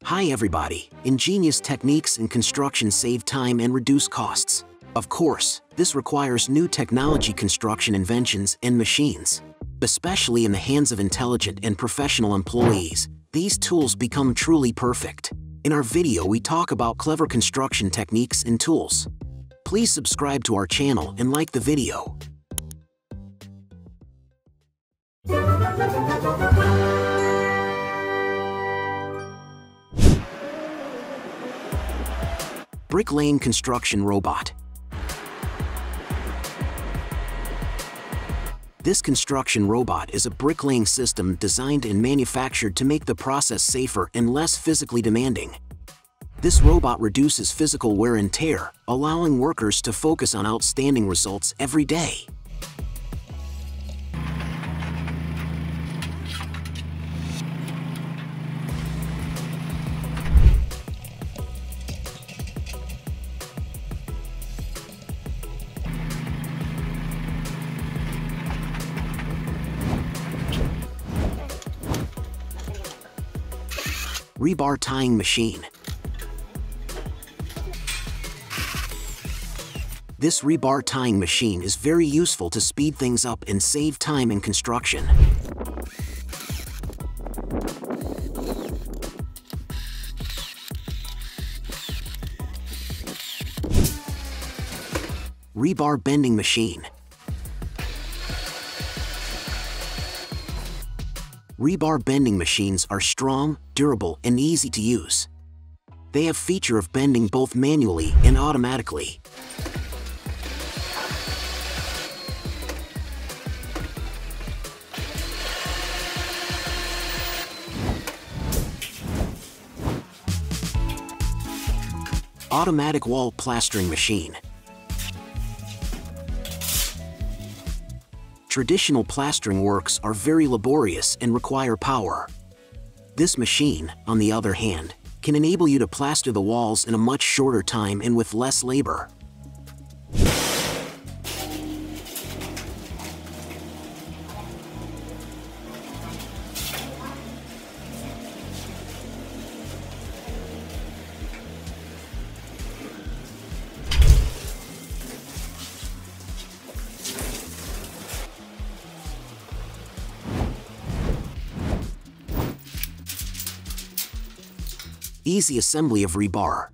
Hi everybody, ingenious techniques in construction save time and reduce costs. Of course, this requires new technology construction inventions and machines. Especially in the hands of intelligent and professional employees, these tools become truly perfect. In our video we talk about clever construction techniques and tools. Please subscribe to our channel and like the video. Bricklaying construction robot. This construction robot is a bricklaying system designed and manufactured to make the process safer and less physically demanding. This robot reduces physical wear and tear, allowing workers to focus on outstanding results every day. Rebar tying machine. This rebar tying machine is very useful to speed things up and save time in construction. Rebar bending machine. Rebar bending machines are strong, durable, and easy to use. They have feature of bending both manually and automatically. Automatic wall plastering machine. Traditional plastering works are very laborious and require power. This machine, on the other hand, can enable you to plaster the walls in a much shorter time and with less labor. Easy assembly of rebar.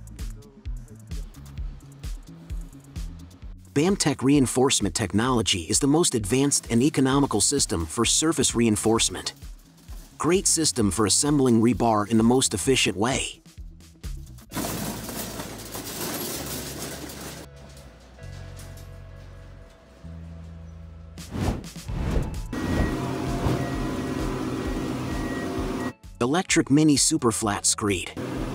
BAMTech reinforcement technology is the most advanced and economical system for surface reinforcement. Great system for assembling rebar in the most efficient way. Electric mini super flat screed.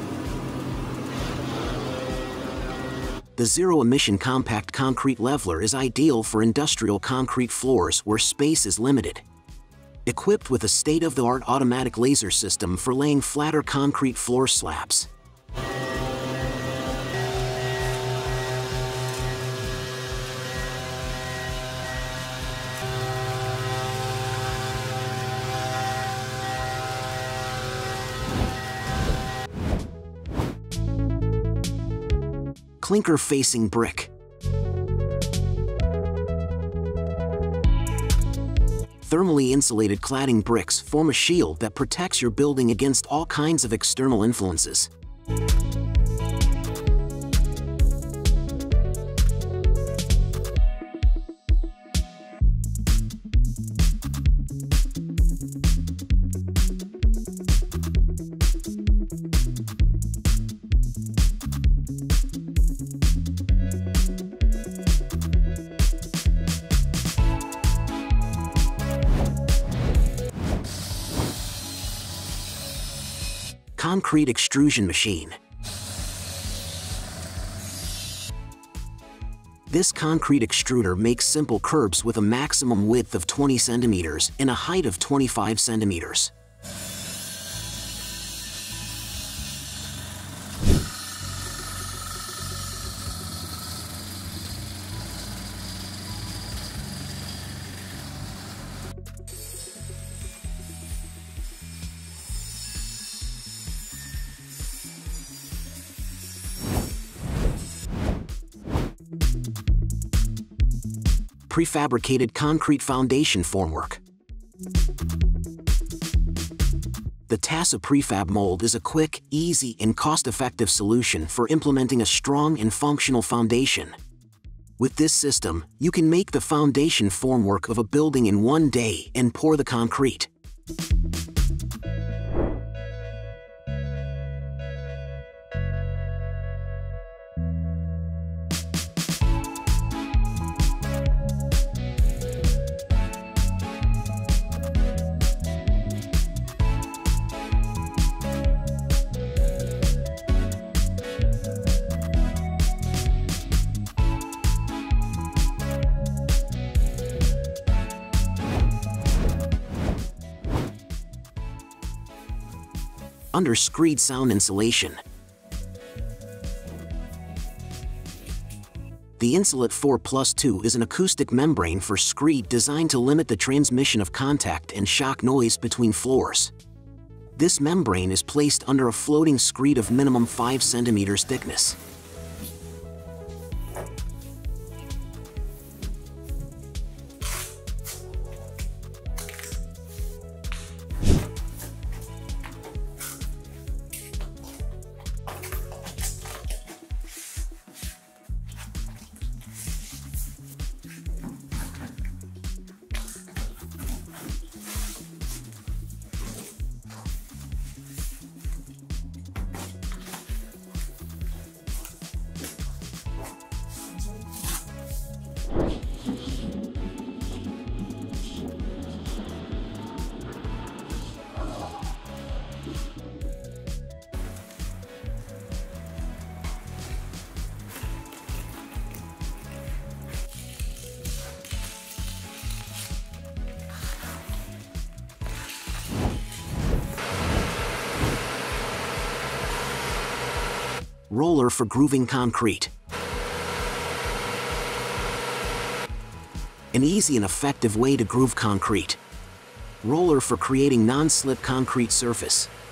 The zero-emission compact concrete leveler is ideal for industrial concrete floors where space is limited. Equipped with a state-of-the-art automatic laser system for laying flatter concrete floor slabs. Clinker-facing brick. Thermally insulated cladding bricks form a shield that protects your building against all kinds of external influences. Concrete extrusion machine. This concrete extruder makes simple curbs with a maximum width of 20 centimeters and a height of 25 centimeters. prefabricated concrete foundation formwork. The TASA prefab mold is a quick, easy, and cost-effective solution for implementing a strong and functional foundation. With this system, you can make the foundation formwork of a building in one day and pour the concrete. Under screed sound insulation. The Insulet 4+2 is an acoustic membrane for screed designed to limit the transmission of contact and shock noise between floors. This membrane is placed under a floating screed of minimum 5 cm thickness. Roller for grooving concrete. An easy and effective way to groove concrete. Roller for creating non-slip concrete surface.